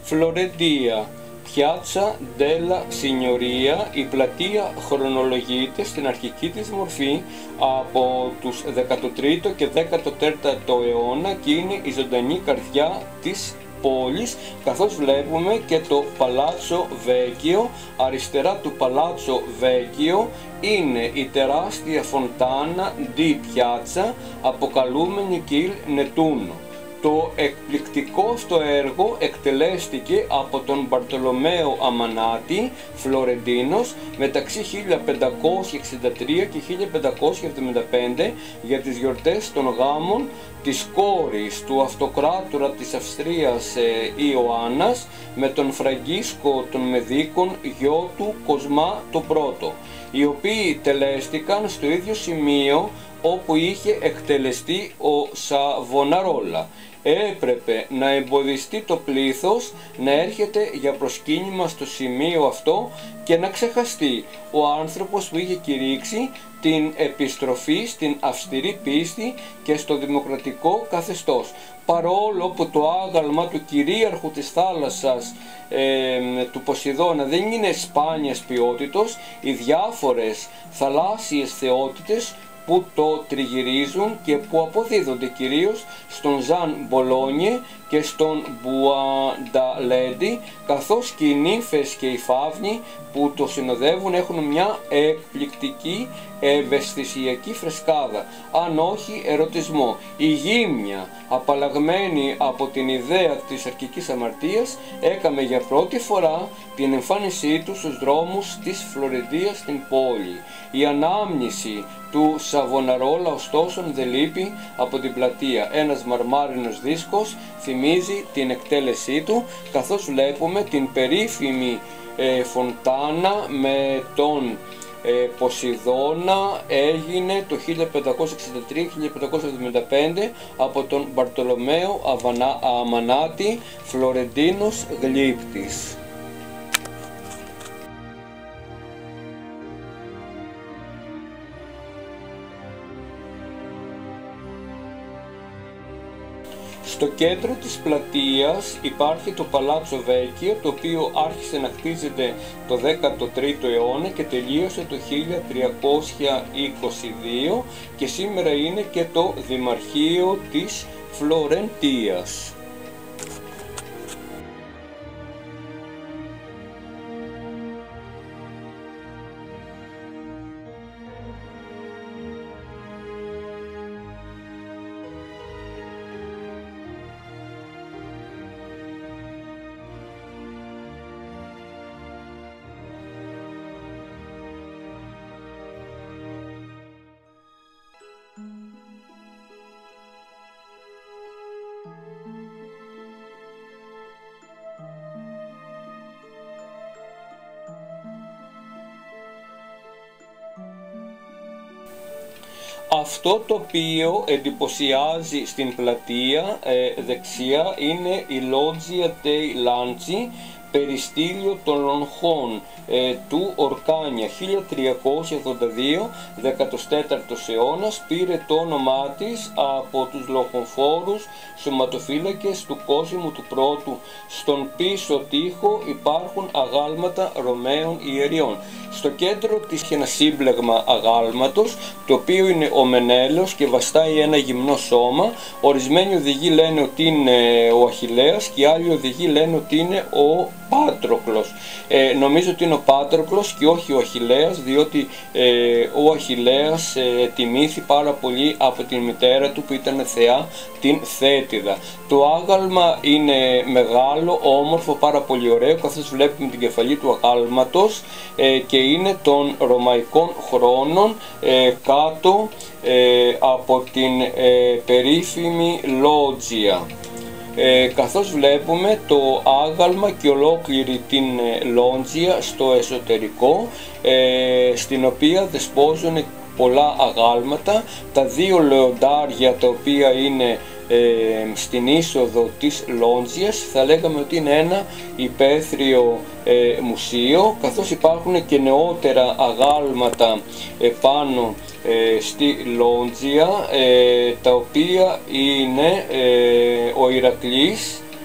Φλωρεντία, Piazza della Signoria. Η πλατεία χρονολογείται στην αρχική της μορφή από τους 13ο και 14ο αιώνα και είναι η ζωντανή καρδιά της πόλης, καθώς βλέπουμε και το Παλάτσο Βέκιο. Αριστερά του Παλάτσο Βέκιο είναι η τεράστια φοντάνα di Piazza, αποκαλούμενη Κιλ Νετούνο. Το εκπληκτικό αυτό έργο εκτελέστηκε από τον Μπαρτολομαίο Αμανάτη, Φλωρεντίνος, μεταξύ 1563 και 1575 για τις γιορτές των γάμων της κόρης του αυτοκράτορα της Αυστρίας Ιωάννας με τον Φραγκίσκο των Μεδίκων, γιο του Κοσμά το πρώτο, οι οποίοι τελέστηκαν στο ίδιο σημείο όπου είχε εκτελεστεί ο Σαβοναρόλα. Έπρεπε να εμποδιστεί το πλήθος να έρχεται για προσκύνημα στο σημείο αυτό και να ξεχαστεί ο άνθρωπος που είχε κηρύξει την επιστροφή στην αυστηρή πίστη και στο δημοκρατικό καθεστώς. Παρόλο που το άγαλμα του κυρίαρχου της θάλασσας του Ποσειδώνα δεν είναι σπάνιας ποιότητος, οι διάφορες θαλάσσιες θεότητες που το τριγυρίζουν και που αποδίδονται κυρίως στον Ζαν Μπολόνιε και στον Μπουανταλέντι, καθώς και οι νύμφες και οι φαύνοι που το συνοδεύουν έχουν μια εκπληκτική ευαισθησιακή φρεσκάδα, αν όχι ερωτισμό. Η γύμνια, απαλλαγμένη από την ιδέα της αρχικής αμαρτίας, έκαμε για πρώτη φορά την εμφάνισή του στους δρόμους της Φλωρεντίας στην πόλη. Η ανάμνηση του Σαβοναρόλα ωστόσο δεν λείπει από την πλατεία. Ένας μαρμάρινος δίσκος θυμίζει την εκτέλεσή του, καθώς βλέπουμε την περίφημη φοντάνα με τον Ποσειδώνα. Έγινε το 1563-1575 από τον Μπαρτολομαίο Αμανάτη, Φλωρεντίνος γλύπτης. Στο κέντρο της πλατείας υπάρχει το Παλάτσο Βέκιο, το οποίο άρχισε να χτίζεται το 13ο αιώνα και τελείωσε το 1322 και σήμερα είναι και το Δημαρχείο της Φλωρεντίας. Αυτό το οποίο εντυπωσιάζει στην πλατεία δεξιά είναι η Loggia dei Lanci, περιστήλιο των Λονχών του Ορκάνια, 1382, 14ος αιώνας. Πήρε το όνομά της από τους λοχοφόρους σωματοφύλακες του Κόσμου του Πρώτου. Στον πίσω τοίχο υπάρχουν αγάλματα Ρωμαίων ιεριών. Στο κέντρο της έχει ένα σύμπλεγμα αγάλματος, το οποίο είναι ο Μενέλαος και βαστάει ένα γυμνό σώμα. Ορισμένοι οδηγοί λένε ότι είναι ο Αχιλλέας και άλλοι οδηγοί λένε ότι είναι ο Πάτροκλος. Νομίζω ότι είναι ο Πάτροκλος και όχι ο Αχιλλέας, διότι ο Αχιλλέας τιμήθη πάρα πολύ από την μητέρα του που ήταν θεά, την Θέτιδα. Το άγαλμα είναι μεγάλο, όμορφο, πάρα πολύ ωραίο, καθώς βλέπουμε την κεφαλή του αγάλματος και είναι των ρωμαϊκών χρόνων κάτω από την περίφημη Λότζια. Καθώς βλέπουμε το άγαλμα και ολόκληρη την Λότζια στο εσωτερικό, στην οποία δεσπόζουν πολλά αγάλματα. Τα δύο λεοντάρια τα οποία είναι στην είσοδο της Λότζιας θα λέγαμε ότι είναι ένα υπαίθριο μουσείο, καθώς υπάρχουν και νεότερα αγάλματα επάνω στη Λότζια, τα οποία είναι ο Ηρακλής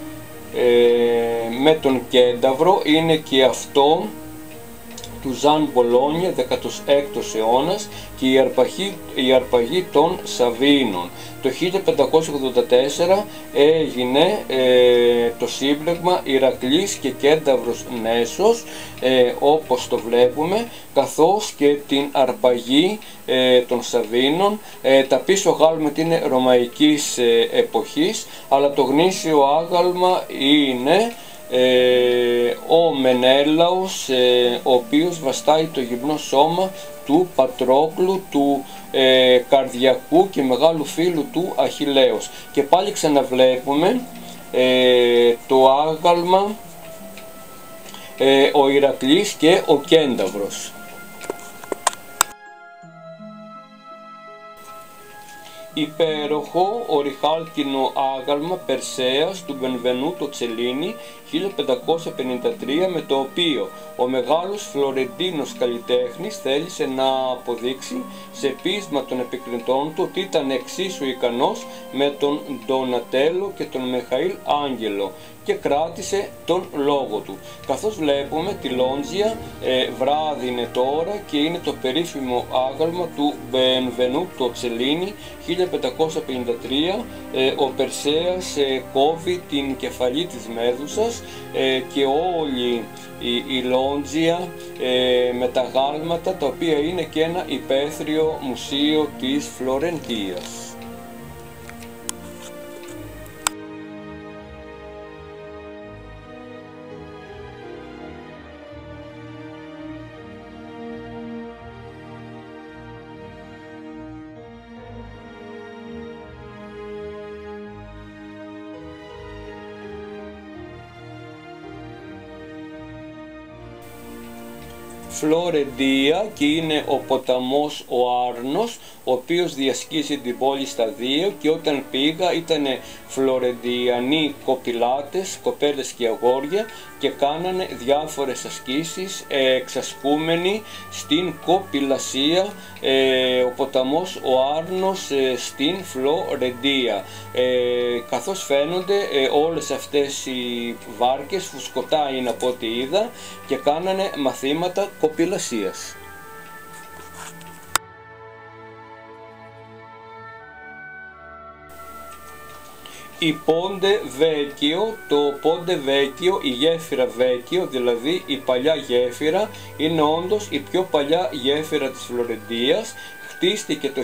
με τον κένταυρο είναι και αυτό του Ζαν Μπολόνια, 16ος αιώνας, και η αρπαγή των Σαβίνων. Το 1584 έγινε το σύμπλεγμα Ηρακλής και Κένταυρος Νέσος, όπως το βλέπουμε, καθώς και την αρπαγή των Σαβίνων. Τα πίσω γάλματα είναι ρωμαϊκής εποχής, αλλά το γνήσιο άγαλμα είναι ο Μενέλαος, ο οποίος βαστάει το γυμνό σώμα του Πατρόκλου, του καρδιακού και μεγάλου φίλου του Αχιλλέως. Και πάλι ξαναβλέπουμε το άγαλμα, ο Ηρακλής και ο Κένταυρος. Υπέροχο οριχάλκινο άγαλμα Περσέας του Μπενβενούτο Τσελίνι 1553, με το οποίο ο μεγάλος Φλωρεντίνος καλλιτέχνης θέλησε να αποδείξει σε πείσμα των επικριτών του ότι ήταν εξίσου ικανός με τον Ντονατέλο και τον Μιχαήλ Άγγελο, και κράτησε τον λόγο του. Καθώς βλέπουμε τη Λόντζια, βράδυ είναι τώρα και είναι το περίφημο άγαλμα του Μπενβενούτο Τσελίνι 1553. Ο Περσέας κόβει την κεφαλή της Μέδουσας και όλη η Λόντζια με τα γάλματα, τα οποία είναι και ένα υπαίθριο μουσείο της Φλωρεντίας. Φλωρεντία, και είναι ο ποταμός ο Άρνος, ο οποίος διασχίζει την πόλη στα δύο, και όταν πήγα ήταν φλωρεντιανοί κοπηλάτες, κοπέλες και αγόρια, και κάνανε διάφορες ασκήσεις εξασκούμενοι στην κοπηλασία. Ο ποταμός ο Άρνος στην Φλωρεντία. Καθώς φαίνονται όλες αυτές οι βάρκες, φουσκωτά είναι από ό,τι είδα, και κάνανε μαθήματα κοπηλασίας. Η Πόντε Βέκιο, το Πόντε Βέκιο, η γέφυρα Βέκιο, δηλαδή η παλιά γέφυρα, είναι όντως η πιο παλιά γέφυρα της Φλωρεντίας. Χτίστηκε το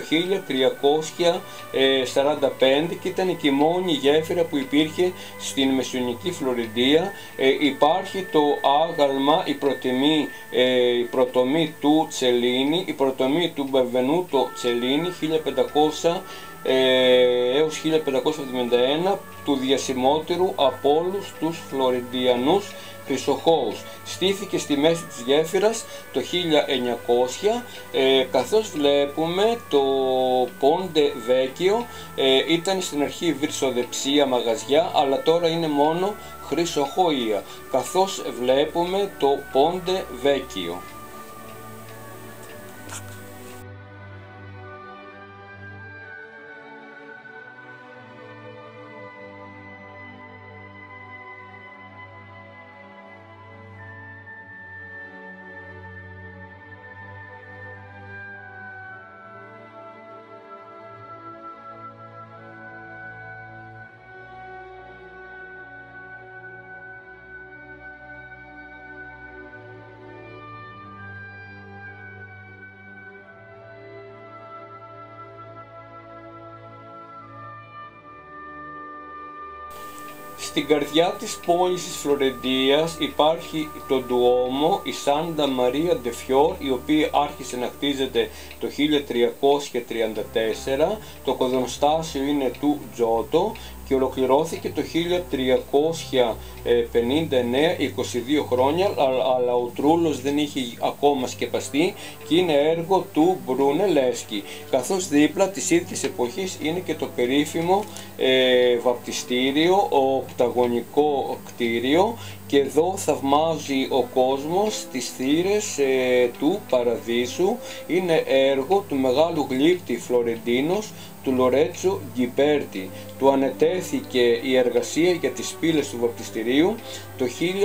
1345 και ήταν και η μόνη γέφυρα που υπήρχε στην μεσαιωνική Φλωρεντία. Υπάρχει το άγαλμα, η προτομή του Τσελίνι, η προτομή του Μπενβενούτο Τσελίνι 1500 έως 1571, του διασημότερου από όλους τους Φλωρεντιανούς χρυσοχώους. Στήθηκε στη μέση της γέφυρας το 1900. Καθώς βλέπουμε, το Πόντε Βέκιο ήταν στην αρχή βυρσοδεψία μαγαζιά, αλλά τώρα είναι μόνο χρυσοχοΐα. Καθώς βλέπουμε το Πόντε Βέκιο. Στην καρδιά της πόλης της Φλωρεντίας υπάρχει το Ντουόμο, η Σάντα Μαρία ντε Φιόρ, η οποία άρχισε να χτίζεται το 1334, το κοδονοστάσιο είναι του Τζότο και ολοκληρώθηκε το 1359, 22 χρόνια, αλλά ο τρούλος δεν είχε ακόμα σκεπαστεί και είναι έργο του Μπρουνελέσκι. Καθώς δίπλα της ίδιας εποχής είναι και το περίφημο βαπτιστήριο, οκταγωνικό κτίριο, και εδώ θαυμάζει ο κόσμος τις θύρες του Παραδείσου. Είναι έργο του μεγάλου γλύπτη Φλωρεντίνος, του Λορέτσο Γκιμπέρτι. Του ανετέθηκε η εργασία για τις πύλες του βαπτιστηρίου το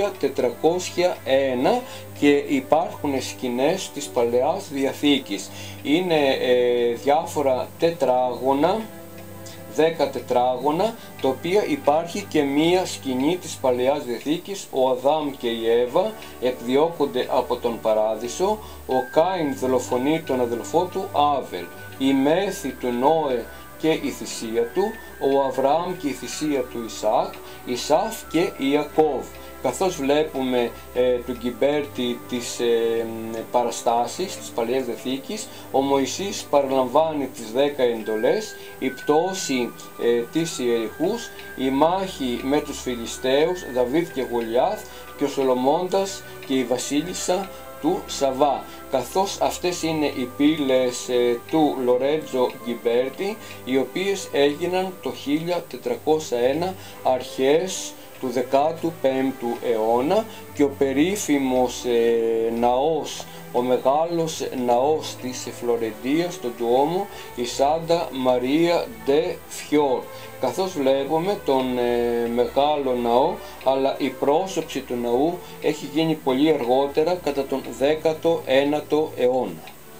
1401 και υπάρχουν σκηνές της Παλαιάς Διαθήκης. Είναι διάφορα τετράγωνα, 10 τετράγωνα, τα οποία υπάρχει και μία σκηνή της Παλαιάς Διαθήκης. Ο Αδάμ και η Εύα εκδιώκονται από τον Παράδεισο, ο Κάιν δολοφονεί τον αδελφό του Άβελ, η μέθη του Νόε και η θυσία του, ο Αβραάμ και η θυσία του Ισαάκ, Ισαφ και Ιακώβ. Καθώς βλέπουμε του Γκιμπέρτι τις παραστάσεις της Παλαιάς Διαθήκης, ο Μωυσής παραλαμβάνει τις 10 εντολές, η πτώση της Ιεριχούς, η μάχη με τους Φιλιστέους, Δαβίδ και Γολιάθ, και ο Σολομώντας και η βασίλισσα του Σαββά. Καθώς αυτές είναι οι πύλες του Λορέτζο Γκιμπέρτι, οι οποίες έγιναν το 1401 αρχές του 15ου αιώνα, και ο περίφημος ναός, ο μεγάλος ναός της Φλωρεντίας, το Ντουόμο, η Σάντα Μαρία ντε Φιόρ. Καθώς βλέπουμε τον μεγάλο ναό, αλλά η πρόσωψη του ναού έχει γίνει πολύ αργότερα, κατά τον 19ο αιώνα.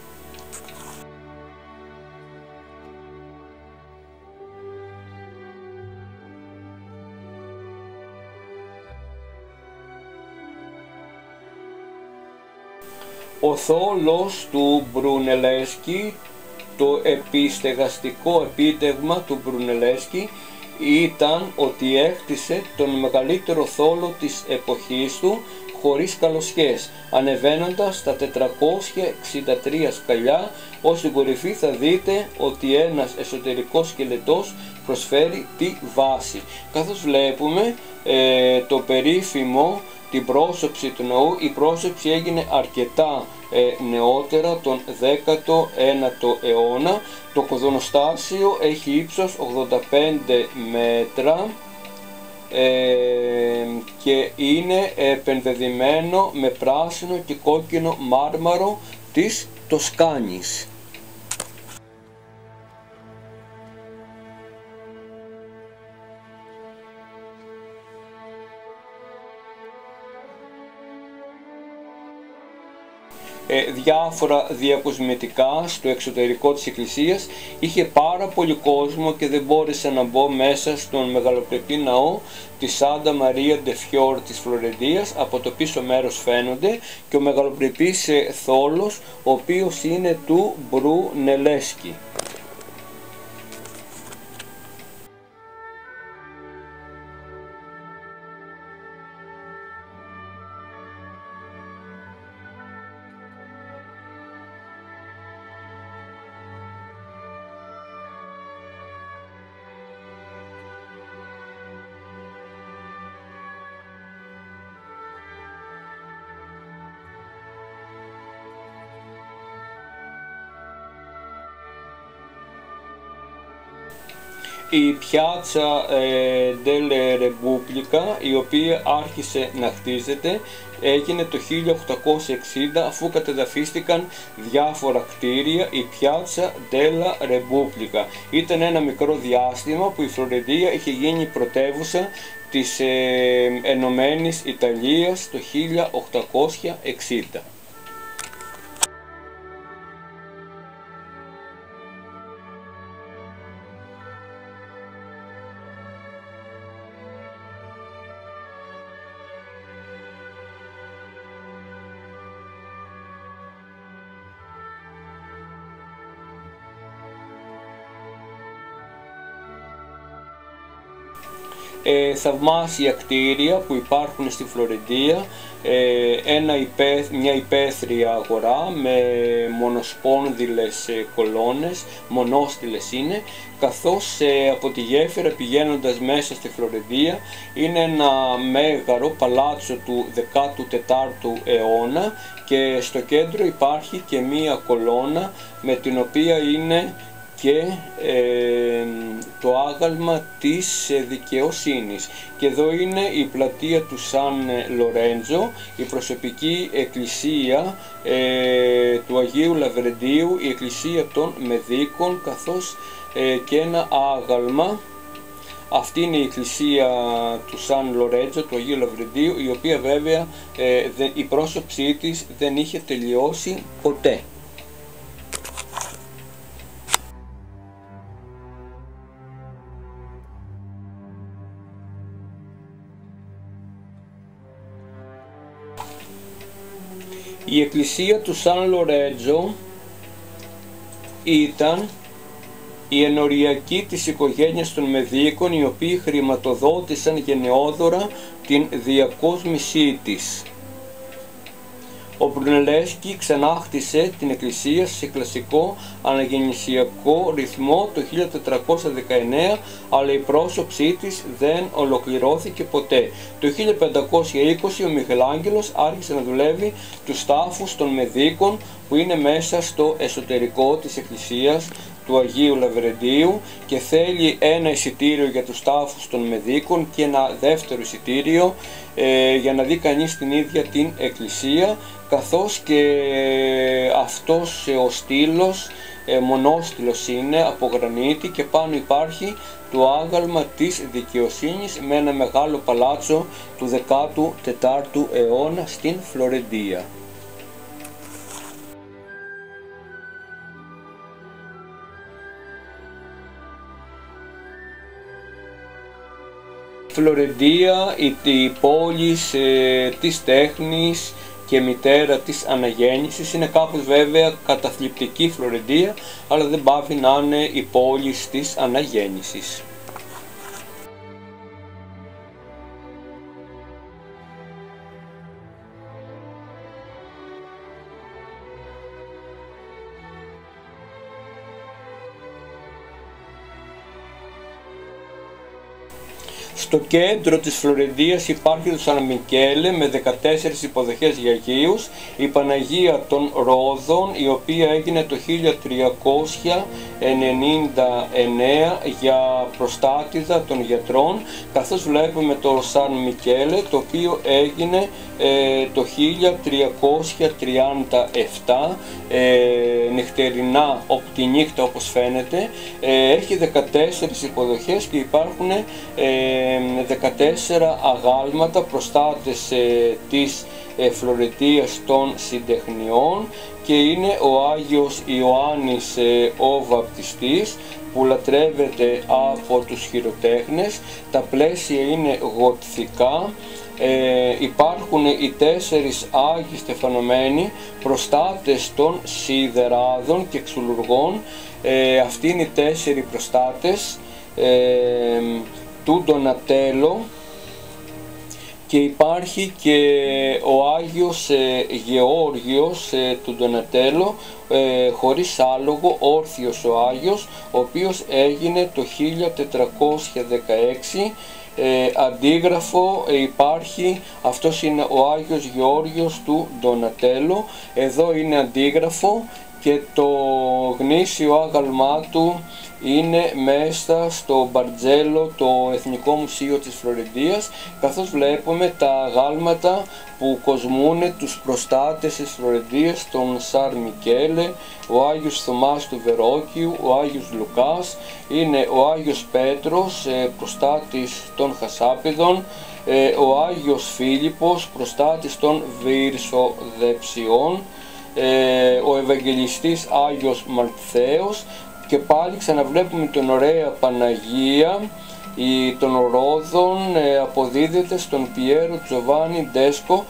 Ο θόλος του Μπρουνελέσκι, το επιστεγαστικό επίτευγμα του Μπρουνελέσκι ήταν ότι έκτισε τον μεγαλύτερο θόλο της εποχής του χωρίς καλοσχές, ανεβαίνοντας τα 463 σκαλιά, ως την κορυφή θα δείτε ότι ένας εσωτερικός σκελετός προσφέρει τη βάση. Καθώς βλέπουμε το περίφημο, την πρόσωψη του ναού, η πρόσωψη έγινε αρκετά νεότερα, τον 19ο αιώνα. Το κοδονοστάσιο έχει ύψος 85 μέτρα και είναι επενδεδημένο με πράσινο και κόκκινο μάρμαρο της Τοσκάνης. Διάφορα διακοσμητικά στο εξωτερικό της εκκλησίας. Είχε πάρα πολύ κόσμο και δεν μπόρεσα να μπω μέσα στον μεγαλοπρεπή ναό της Σάντα Μαρία ντε Φιόρ της Φλωρεντίας. Από το πίσω μέρος φαίνονται, και ο μεγαλοπρεπής θόλος, ο οποίος είναι του Μπρουνελέσκι. Η Πιάτσα delle Repubblica, η οποία άρχισε να χτίζεται, έγινε το 1860, αφού κατεδαφίστηκαν διάφορα κτίρια. Η Piazza della Repubblica ήταν ένα μικρό διάστημα που η Φλωρεντία είχε γίνει πρωτεύουσα της Ενωμένης Ιταλίας το 1860. Θαυμάσια κτίρια που υπάρχουν στη Φλωρεντία, μια υπαίθρια αγορά με μονοσπόνδυλες κολόνες, μονόστιλες είναι, καθώς από τη γέφυρα πηγαίνοντας μέσα στη Φλωρεντία είναι ένα μέγαρο παλάτσο του 14ου αιώνα, και στο κέντρο υπάρχει και μία κολόνα με την οποία είναι και το άγαλμα της δικαιοσύνης. Και εδώ είναι η πλατεία του Σαν Λορέντζο, η προσωπική εκκλησία του Αγίου Λαβρεντίου, η εκκλησία των Μεδίκων, καθώς και ένα άγαλμα. Αυτή είναι η εκκλησία του Σαν Λορέντζο, του Αγίου Λαβρεντίου, η οποία βέβαια η πρόσωψή της δεν είχε τελειώσει ποτέ. Η εκκλησία του Σαν Λορέντζο ήταν η ενοριακή της οικογένειας των Μεδίκων, οι οποίοι χρηματοδότησαν γενναιόδωρα την διακόσμησή της. Ο Μπρουνελέσκι ξανάχτισε την εκκλησία σε κλασικό αναγεννησιακό ρυθμό το 1419, αλλά η πρόσωψή της δεν ολοκληρώθηκε ποτέ. Το 1520 ο Μιχελάγγελος άρχισε να δουλεύει τους τάφους των Μεδίκων, που είναι μέσα στο εσωτερικό της εκκλησίας του Αγίου Λαβρεντίου, και θέλει ένα εισιτήριο για τους τάφους των Μεδίκων και ένα δεύτερο εισιτήριο για να δει κανείς την ίδια την εκκλησία, καθώς και αυτός ο στήλος μονόστιλος είναι από γρανίτη και πάνω υπάρχει το άγαλμα της δικαιοσύνης με ένα μεγάλο παλάτσο του 14ου αιώνα στην Φλωρεντία. Φλωρεντία, η πόλη της τέχνης και μητέρα της αναγέννησης, είναι κάπως βέβαια καταθλιπτική Φλωρεντία, αλλά δεν πάβει να είναι η πόλη της αναγέννησης. Στο κέντρο της Φλωρεντίας υπάρχει το Σαν Μικέλε με 14 υποδοχές για Αγίους, η Παναγία των Ρόδων, η οποία έγινε το 1399 για προστάτηδα των γιατρών, καθώς βλέπουμε το Σαν Μικέλε, το οποίο έγινε το 1337 νυχτερινά, τη νύχτα όπως φαίνεται. Έχει 14 υποδοχές και υπάρχουν 14 αγάλματα, προστάτες της Φλωρεντίας των συντεχνιών, και είναι ο Άγιος Ιωάννης ο Βαπτιστής, που λατρεύεται από τους χειροτέχνες. Τα πλαίσια είναι γοτθικά. Υπάρχουν οι 4 Άγιοι Στεφανωμένοι, προστάτες των σιδεράδων και ξυλουργών. Αυτοί είναι οι 4 προστάτες του Ντονατέλο, και υπάρχει και ο Άγιος Γεώργιος του Ντονατέλο, χωρίς άλογο, όρθιος ο Άγιος, ο οποίος έγινε το 1416. Αντίγραφο υπάρχει, αυτός είναι ο Άγιος Γεώργιος του Ντονατέλο. Εδώ είναι αντίγραφο και το γνήσιο άγαλμά του είναι μέσα στο Μπαρτζέλο, το Εθνικό Μουσείο της Φλωρεντίας, καθώς βλέπουμε τα αγάλματα που κοσμούν τους προστάτες της Φλωρεντίας, τον Σαν Μικέλε, ο Άγιος Θωμάς του Βερόκιου, ο Άγιος Λουκάς, είναι ο Άγιος Πέτρος, προστάτης των Χασάπιδων, ο Άγιος Φίλιππος, προστάτης των Βυρσοδεψιών, ο Ευαγγελιστής Άγιος Μαλθαίος, και πάλι ξαναβλέπουμε τον ωραία Παναγία των Ρόδων, αποδίδεται στον Πιέρο Τζοβάνι Ντέσκο,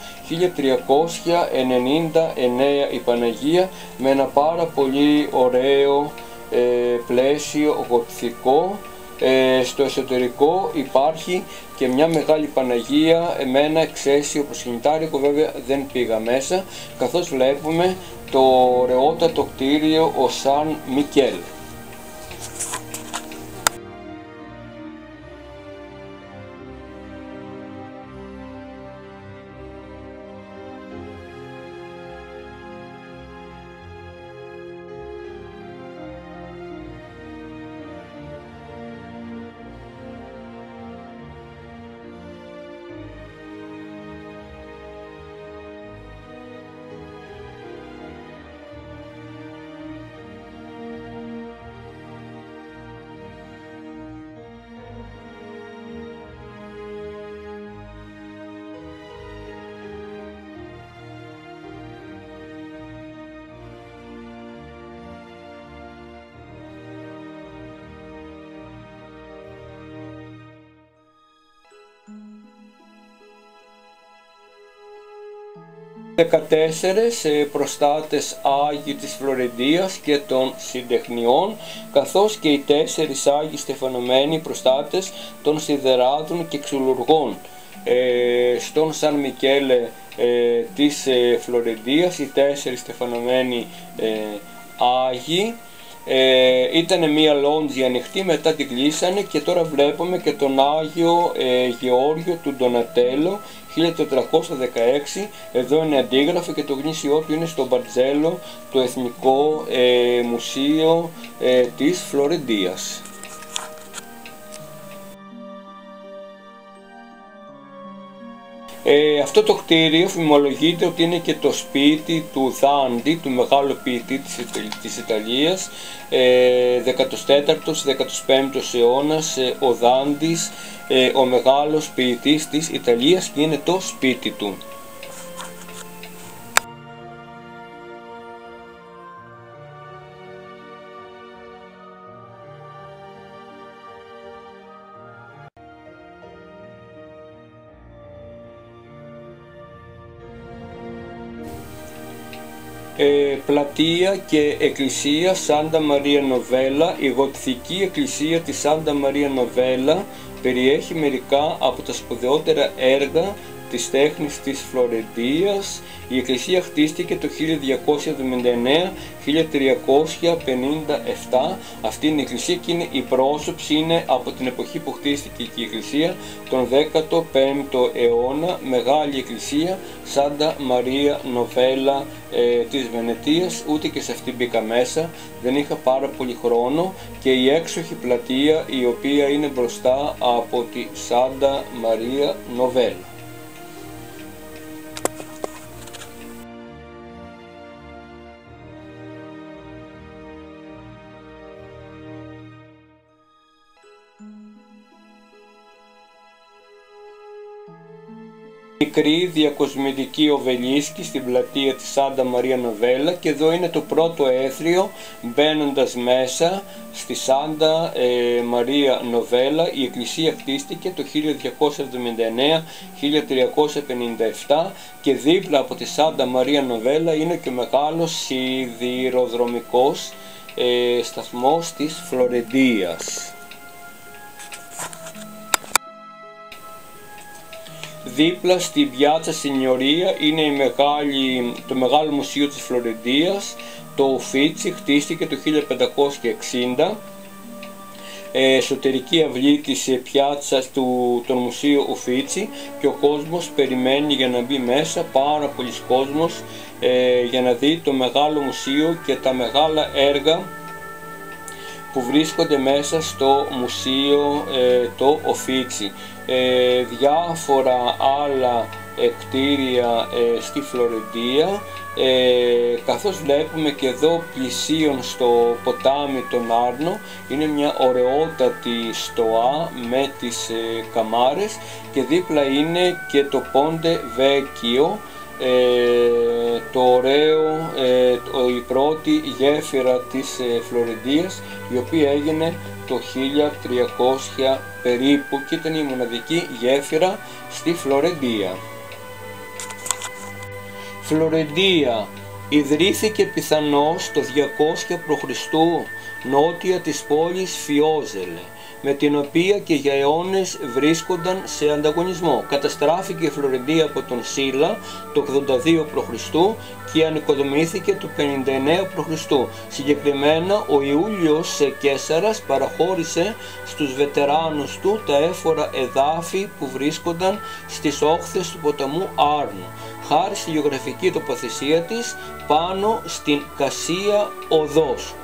1399 η Παναγία, με ένα πάρα πολύ ωραίο πλαίσιο γοτθικό. Στο εσωτερικό υπάρχει και μια μεγάλη Παναγία με ένα εξαίσιο προσκυνητάρικο, βέβαια δεν πήγα μέσα, καθώς βλέπουμε το ωραιότατο κτίριο ο Σαν Μικέλ. 14 προστάτες Άγιοι της Φλωρεντίας και των Συντεχνιών, καθώς και οι 4 Άγιοι στεφανωμένοι προστάτες των Σιδεράδων και Ξυλουργών. Στον Σαν Μικέλε της Φλωρεντίας οι 4 στεφανωμένοι Άγιοι ήταν μία λόντζια ανοιχτή, μετά την κλείσανε και τώρα βλέπουμε και τον Άγιο Γεώργιο του Ντονατέλο 1416. Εδώ είναι αντίγραφο και το γνήσιό του είναι στο Μπαρτζέλο, το Εθνικό Μουσείο της Φλωρεντίας. Αυτό το κτίριο φημολογείται ότι είναι και το σπίτι του Δάντη, του μεγάλου ποιητή της Ιταλίας, 14ος-15ος αιώνας, ο Δάντης, ο μεγάλος ποιητής της Ιταλίας, και είναι το σπίτι του. Πλατεία και εκκλησία Σάντα Μαρία Νοβέλα. Η γοτθική εκκλησία της Σάντα Μαρία Νοβέλα περιέχει μερικά από τα σπουδαιότερα έργα της τέχνης της Φλωρεντίας. Η εκκλησία χτίστηκε το 1259-1357. Αυτή είναι η εκκλησία και είναι η πρόσωψη, είναι από την εποχή που χτίστηκε και η εκκλησία, τον 15ο αιώνα, μεγάλη εκκλησία Σάντα Μαρία Νοβέλα της Βενετίας. Ούτε και σε αυτή μπήκα μέσα, δεν είχα πάρα πολύ χρόνο. Και η έξοχη πλατεία η οποία είναι μπροστά από τη Σάντα Μαρία Νοβέλα. Μικρή διακοσμητική οβελίσκη στην πλατεία της Σάντα Μαρία Νοβέλα, και εδώ είναι το πρώτο έθριο μπαίνοντας μέσα στη Σάντα Μαρία Νοβέλα. Η εκκλησία χτίστηκε το 1259-1357 και δίπλα από τη Σάντα Μαρία Νοβέλα είναι και ο μεγάλος σιδηροδρομικός σταθμός της Φλωρεντίας. Δίπλα στην Πιάτσα Σινιωρία είναι το μεγάλο μουσείο της Φλωρεντίας, το Ουφίτσι, χτίστηκε το 1560. Εσωτερική αυλή της πιάτσας των μουσείου Ουφίτσι, και ο κόσμος περιμένει για να μπει μέσα, πάρα πολλοί κόσμος, για να δει το μεγάλο μουσείο και τα μεγάλα έργα που βρίσκονται μέσα στο μουσείο το Ουφίτσι. Διάφορα άλλα κτίρια στη Φλωρεντία, καθώς βλέπουμε και εδώ πλησίον στο ποτάμι τον Άρνο, είναι μια ωραιότατη στοά με τις καμάρες, και δίπλα είναι και το Πόντε Βέκιο, το ωραίο, η πρώτη γέφυρα της Φλωρεντίας, η οποία έγινε το 1300 περίπου και ήταν η μοναδική γέφυρα στη Φλωρεντία. Φλωρεντία ιδρύθηκε πιθανώς το 200 π.Χ. νότια της πόλης Φιόζελε, με την οποία και για αιώνες βρίσκονταν σε ανταγωνισμό. Καταστράφηκε η Φλωρεντία από τον Σίλα το 82 π.Χ. και ανοικοδομήθηκε το 59 π.Χ. Συγκεκριμένα ο Ιούλιος Καίσαρας παραχώρησε στους βετεράνους του τα έφορα εδάφη που βρίσκονταν στις όχθες του ποταμού Άρνου, χάρη στη γεωγραφική τοποθεσία της πάνω στην Κασία Οδός.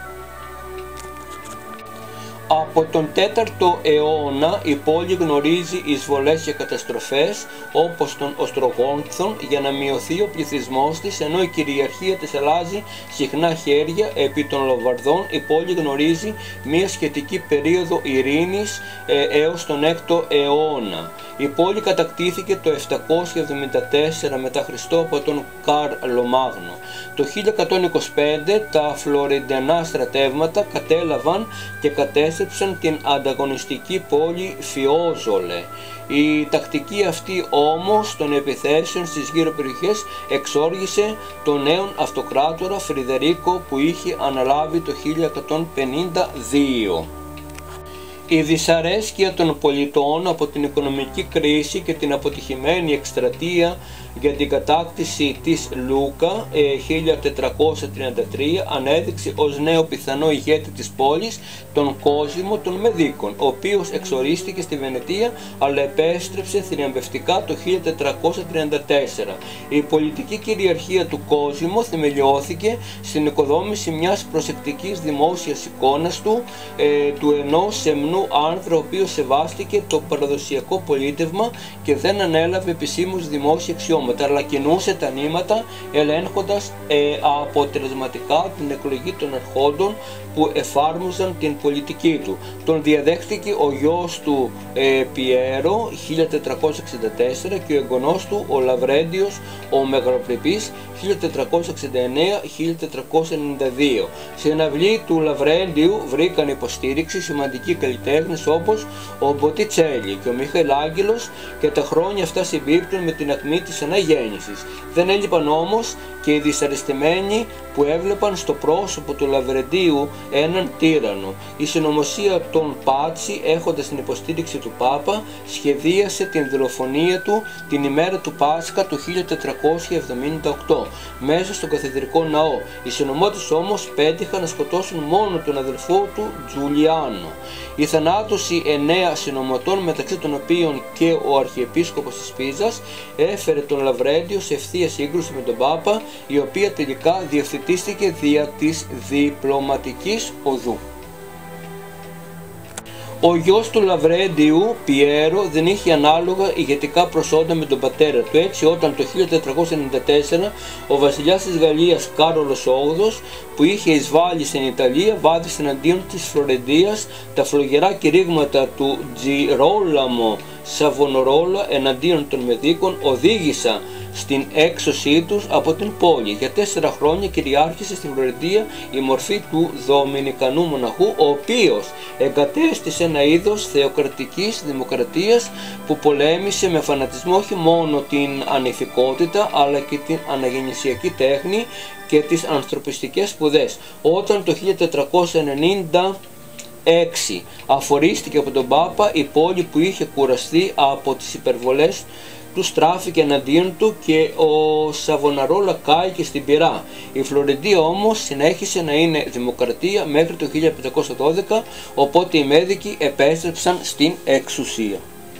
Από τον 4ο αιώνα η πόλη γνωρίζει εισβολές και καταστροφές όπως των Οστρογόνθων για να μειωθεί ο πληθυσμός της, ενώ η κυριαρχία της αλλάζει συχνά χέρια. Επί των Λομβαρδών η πόλη γνωρίζει μια σχετική περίοδο ειρήνης έως τον 6ο αιώνα. Η πόλη κατακτήθηκε το 774 μετά Χριστό από τον Καρλομάγνο. Το 1125 τα φλωρεντιανά στρατεύματα κατέλαβαν και κατέστησαν επέστρεψαν την ανταγωνιστική πόλη Φιόζολε. Η τακτική αυτή όμως των επιθέσεων στις γύρω περιοχές εξόργησε τον νέον αυτοκράτορα Φρυδερίκο που είχε αναλάβει το 1152. Η δυσαρέσκεια των πολιτών από την οικονομική κρίση και την αποτυχημένη εκστρατεία για την κατάκτηση της Λούκα 1433 ανέδειξε ως νέο πιθανό ηγέτη της πόλης τον Κόσμο των Μεδίκων, ο οποίος εξορίστηκε στη Βενετία αλλά επέστρεψε θριαμβευτικά το 1434. Η πολιτική κυριαρχία του Κόσμο θεμελιώθηκε στην οικοδόμηση μιας προσεκτικής δημόσιας εικόνας του ενός σεμνού άνδρα ο οποίος σεβάστηκε το παραδοσιακό πολίτευμα και δεν ανέλαβε επισήμως δημόσια αξιώματα, αλλά κινούσε τα νήματα ελέγχοντας αποτελεσματικά την εκλογή των αρχόντων που εφάρμοζαν την πολιτική του. Τον διαδέχτηκε ο γιος του Πιέρο 1464 και ο εγγονός του ο Λαβρέντιος ο Μεγαλοπρεπής 1469-1492. Στην αυλή του Λαβρέντιου βρήκαν υποστήριξη σημαντικοί καλλιτέχνες όπως ο Μποτιτσέλη και ο Μιχαηλάγγελος και τα χρόνια αυτά συμπίπτουν με την ακμή της αναγέννησης. Δεν έλειπαν όμως και οι δυσαρεστημένοι που έβλεπαν στο πρόσωπο του Λαβρεντίου έναν τύρανο. Η συνωμοσία των Πάτσι, έχοντας την υποστήριξη του Πάπα, σχεδίασε την δολοφονία του την ημέρα του Πάσχα του 1478 μέσα στον καθεδρικό ναό. Οι συνωμότες όμως πέτυχαν να σκοτώσουν μόνο τον αδελφό του Τζουλιάνο. Η θανάτωση 9 συνωμοτών, μεταξύ των οποίων και ο Αρχιεπίσκοπος της Πίζας, έφερε τον Λαβρέντιο σε ευθεία σύγκρουση με τον Πάπα, η οποία τελικά διευθετήθηκε δια της διπλωματικής οδού. Ο γιος του Λαβρέντιου, Πιέρο, δεν είχε ανάλογα ηγετικά προσόντα με τον πατέρα του. Έτσι, όταν το 1494 ο βασιλιάς της Γαλλίας Κάρολος VIII, που είχε εισβάλει στην Ιταλία, βάδισε εναντίον της Φλωρεντίας τα φλογερά κηρύγματα του Τζιρόλαμο Σαβονορόλα εναντίον των Μεδίκων οδήγησαν στην έξωσή τους από την πόλη. Για 4 χρόνια κυριάρχησε στην Φλωρεντία η μορφή του Δομινικανού μοναχού, ο οποίος εγκατέστησε ένα είδος θεοκρατικής δημοκρατίας που πολέμησε με φανατισμό όχι μόνο την ανηθικότητα αλλά και την αναγεννησιακή τέχνη και τις ανθρωπιστικές σπουδές. Όταν το 1496 αφορίστηκε από τον Πάπα, η πόλη που είχε κουραστεί από τις υπερβολές του στράφηκε εναντίον του και ο Σαβοναρόλα κάηκε στην πυρά. Η Φλωρεντία όμως συνέχισε να είναι δημοκρατία μέχρι το 1512, οπότε οι Μέδικοι επέστρεψαν στην εξουσία.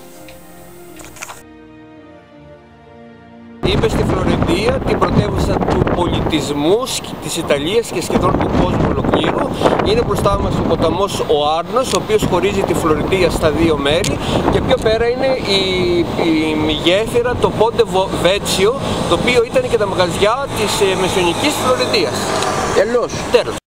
Είπε στη Φλωρεντία, την πρωτεύουσα του πολιτισμού της Ιταλίας και σχεδόν του κόσμου ολοκλήρου. Είναι μπροστά μας ο ποταμός ο Άρνος, ο οποίος χωρίζει τη Φλωρεντία στα 2 μέρη, και πιο πέρα είναι η γέφυρα, το Πόντε Βέτσιο, το οποίο ήταν και τα μαγαζιά της μεσαιωνικής Φλωρεντίας. Τέλος.